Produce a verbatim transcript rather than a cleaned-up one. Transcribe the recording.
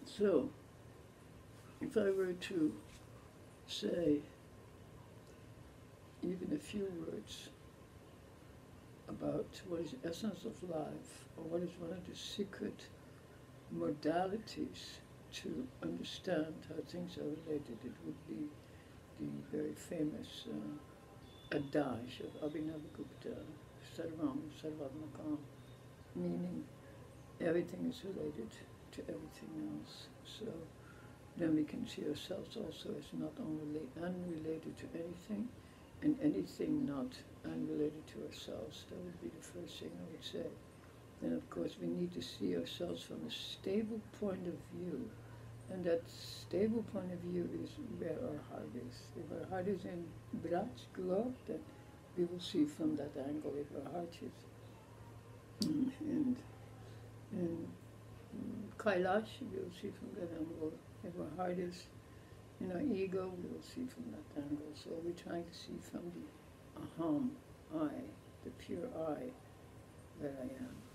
So, if I were to say even a few words about what is the essence of life, or what is one of the secret modalities to understand how things are related, it would be the very famous uh, adage of Abhinavagupta, Sarvam Sarvatmakam, meaning everything is related to everything else. So then we can see ourselves also as not only unrelated to anything, and anything not unrelated to ourselves. That would be the first thing I would say. Then of course we need to see ourselves from a stable point of view. And that stable point of view is where our heart is. If our heart is in Braj, Glo, then we will see from that angle if our heart is mm, and in Kailash, we will see from that angle. If our heart is in our ego, we will see from that angle. So we're trying to see from the aham, I, the pure I, that I am.